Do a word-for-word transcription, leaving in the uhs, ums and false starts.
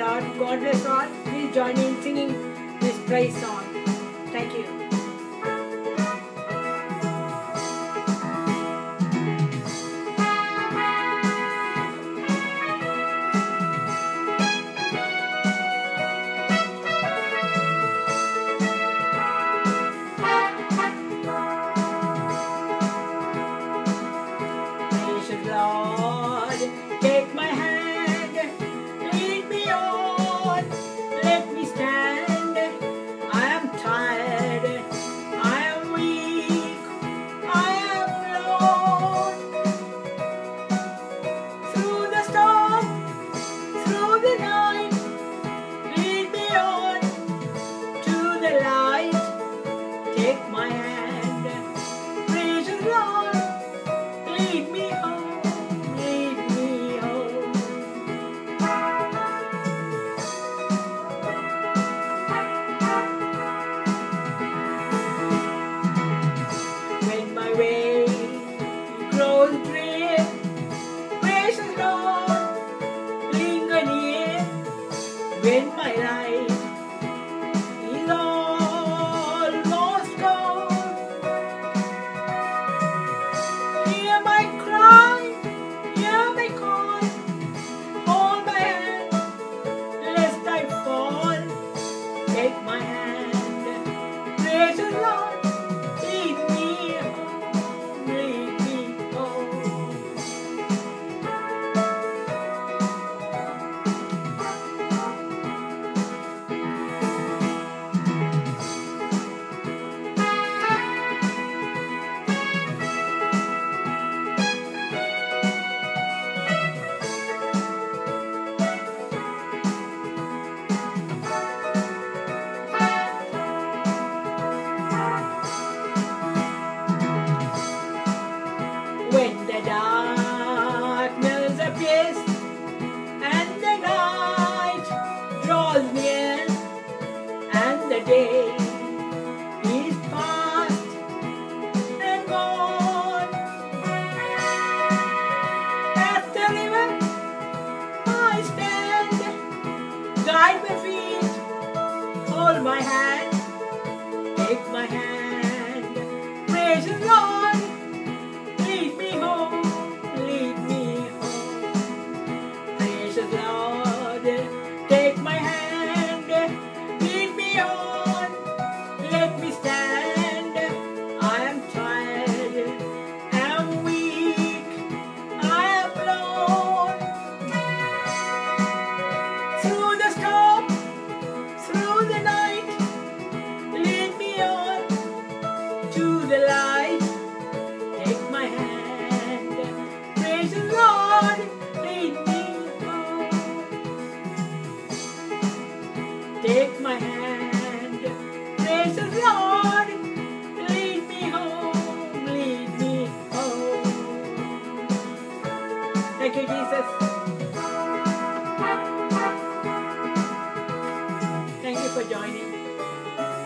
Lord. God bless all. Please join me in singing this praise song. Thank you. Gracious Lord, take my hand, lead me on, let me stand. I am tired, I am weak, I am alone. Through the storm, through the night, lead me on to the light. Take my hand, gracious Lord, lead me home, lead me home. When my way grows drear, gracious Lord, linger near. When my life is almost gone, hear my cry, hear my call. Hold my hand, lest I fall. Take my hand, gracious Lord, lead me home, lead me home. When the darkness appears and the night draws near and the day is past and gone, at the river I stand, guide my feet, hold my hand, take my hand, gracious Lord, lead me home, lead me home. Precious Lord, take my hand, lead me on, let me stand. I am tired, I am weak, I am alone. Through the storm, through the night, lead me on to the light. Take my hand, gracious Lord, lead me home. Take my hand, gracious Lord, lead me home, lead me home. Thank you, Jesus. Thank you for joining.